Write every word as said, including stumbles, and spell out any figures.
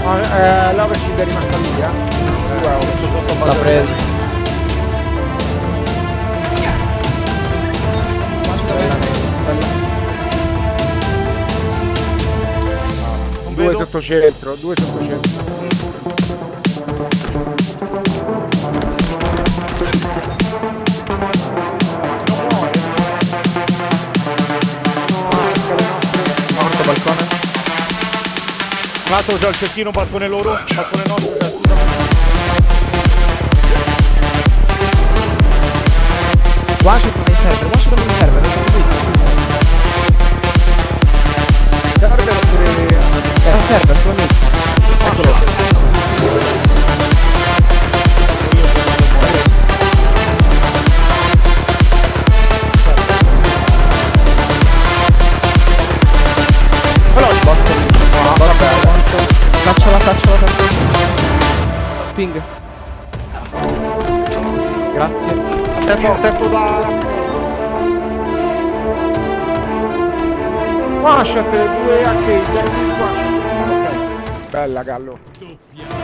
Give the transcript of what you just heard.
No, eh, l'overship è rimasta lì, eh. Due ho l'ha preso. Due sotto centro, due sotto centro. Morto balcone. Un altro c'è il cecchino, balcone loro, balcone nostro. Washington in server, Washington in server. Server oppure... Era un server, sulla mix. Eccolo. Cacciala, cacciala, cacciala. Ping. Grazie. Tempo, tempo da... One shot, due arcade, due one shot. Ok. Bella Gallo.